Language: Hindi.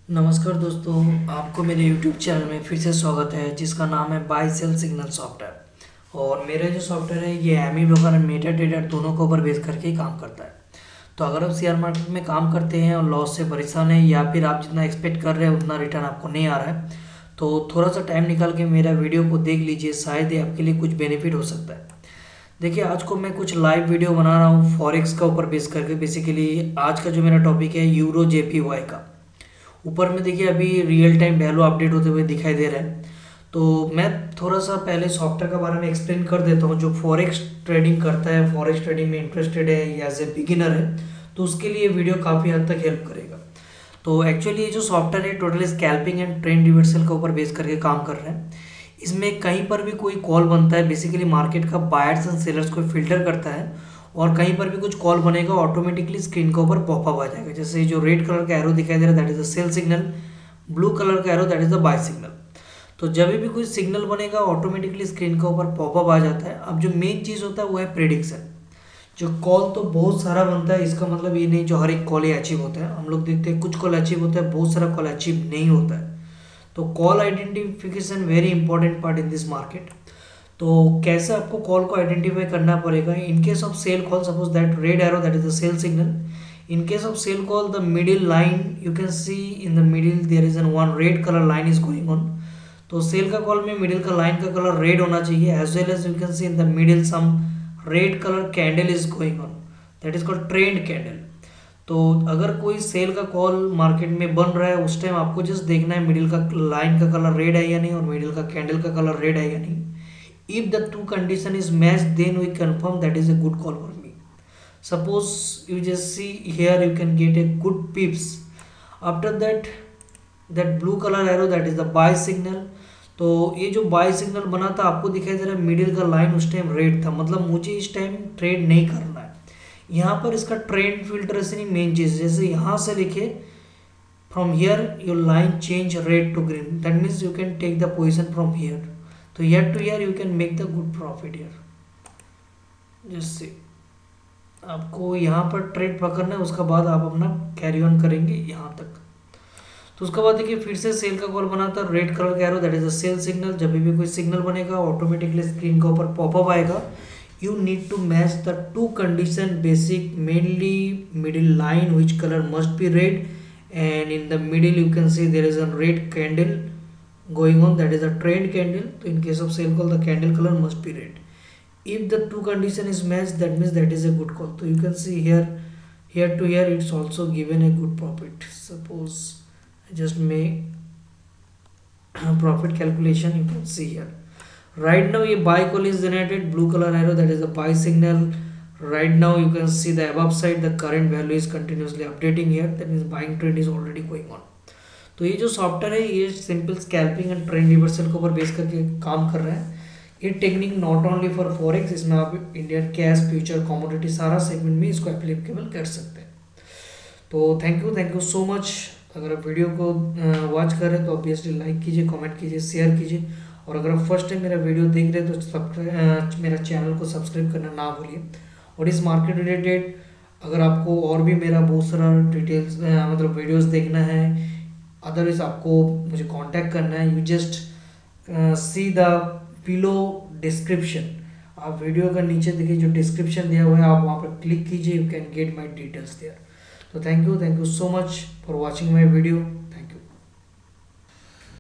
नमस्कार दोस्तों, आपको मेरे YouTube चैनल में फिर से स्वागत है जिसका नाम है बाय सेल सिग्नल सॉफ्टवेयर। और मेरा जो सॉफ्टवेयर है ये एमी ब्रोकर एंड मेटा ट्रेडर दोनों के ऊपर बेस करके ही काम करता है। तो अगर आप शेयर मार्केट में काम करते हैं और लॉस से परेशान हैं या फिर आप जितना एक्सपेक्ट कर रहे हैं उतना रिटर्न आपको नहीं आ रहा है, तो थोड़ा सा टाइम निकाल के मेरा वीडियो को देख लीजिए, शायद ये आपके लिए कुछ बेनिफिट हो सकता है। देखिए, आज को मैं कुछ लाइव वीडियो बना रहा हूँ फॉरेक्स का ऊपर बेस करके। बेसिकली आज का जो मेरा टॉपिक है यूरो जेपीवाई का। ऊपर में देखिए अभी रियल टाइम वैल्यू अपडेट होते हुए दिखाई दे रहा है। तो मैं थोड़ा सा पहले सॉफ्टवेयर के बारे में एक्सप्लेन कर देता हूँ। जो फॉरेक्स ट्रेडिंग करता है, फॉरेक्स ट्रेडिंग में इंटरेस्टेड है या एज ए बिगिनर है, तो उसके लिए वीडियो काफ़ी हद तक हेल्प करेगा। तो एक्चुअली ये जो सॉफ्टवेयर है totally scalping and trend reversal के ऊपर बेस करके काम कर रहे हैं। इसमें कहीं पर भी कोई कॉल बनता है, बेसिकली मार्केट का बायर्स एंड सेलर्स को फिल्टर करता है, और कहीं पर भी कुछ कॉल बनेगा ऑटोमेटिकली स्क्रीन के ऊपर पॉपअप आ जाएगा। जैसे जो रेड कलर का एरो दिखाई दे रहा है that is the sell signal, blue colour का arrow that is the buy signal. तो जब भी कोई सिग्नल बनेगा ऑटोमेटिकली स्क्रीन के ऊपर पॉपअप आ जाता है। अब जो मेन चीज़ होता है वो है प्रेडिक्शन। जो कॉल तो बहुत सारा बनता है, इसका मतलब ये नहीं जो हर एक कॉल ही अचीव होता है। हम लोग देखते हैं कुछ कॉल अचीव होता है, बहुत सारा कॉल अचीव नहीं होता है। तो call identification very important part in this market. तो कैसे आपको कॉल को आइडेंटिफाई करना पड़ेगा। In case of sell call, suppose that red arrow that is the sell signal. In case of sell call, the middle line you can see in the middle there is an one red colour line is going on. तो सेल का कॉल में मिडिल का लाइन का कलर रेड होना चाहिए, as well as you can see in the middle some red colour candle is going on, that is called trend candle. तो अगर कोई सेल का कॉल मार्केट में बन रहा है उस टाइम आपको जस्ट देखना है मिडिल का लाइन का कलर रेड है या नहीं और मिडिल का कैंडल का कलर रेड है या नहीं। If the two condition is matched, then we confirm that is a good call for me. Suppose you just see here, you can get a good pips. After that, that blue color arrow that is the buy signal. तो ये जो बाय सिग्नल बना था आपको दिखाई दे रहा है मिडिल का लाइन उस टाइम रेड था, मतलब मुझे इस टाइम ट्रेड नहीं करना है। यहाँ पर इसका ट्रेंड फिल्ट्रेशन ही मेन चीज। जैसे यहाँ से लिखे from here your line change red to green, that means you can take the position from here. तो year to year you can make the good profit year. जैसे आपको यहाँ पर ट्रेड पकड़ना है, उसका बाद आप अपना कैरी ऑन करेंगे यहाँ तक। तो उसके बाद देखिए फिर से सेल का कॉल बना था, रेड कलर का arrow that is a sell signal. जब भी कोई सिग्नल बनेगा ऑटोमेटिकली स्क्रीन के ऊपर पॉपअप आएगा। You need to match the two condition basic, mainly middle line which colour must be red, and in the middle you can see there is a red candle going on, that is a trend candle. So in case of sell call the candle color must be red. If the two condition is matched, that means that is a good call. So you can see here to here it's also given a good profit. Suppose I just make profit calculation, you can see here right now a buy call is generated, blue color arrow that is the buy signal. Right now you can see the above side the current value is continuously updating here, that means buying trend is already going on. तो ये जो सॉफ्टवेयर है ये simple scalping and trend reversal के ऊपर बेस करके काम कर रहा है। ये technique not only for forex, इसमें आप इंडियन कैश, फ्यूचर, कमोडिटी सारा सेगमेंट में इसको एप्लीकेबल कर सकते हैं। तो थैंक यू सो मच। अगर आप वीडियो को वॉच कर रहे हैं तो ऑब्वियसली लाइक कीजिए, कमेंट कीजिए, शेयर कीजिए। और अगर आप फर्स्ट टाइम मेरा वीडियो देख रहे हैं तो मेरा चैनल को सब्सक्राइब करना ना भूलिए। और इस मार्केट रिलेटेड अगर आपको और भी मेरा बहुत सारा डिटेल्स मतलब वीडियोस देखना है, अदरवाइज आपको मुझे कांटेक्ट करना है, you just see the below description. आप वीडियो का नीचे देखिए जो डिस्क्रिप्शन दिया हुआ है, आप वहाँ पर क्लिक कीजिए, you can get my details there. तो thank you so much for watching my video.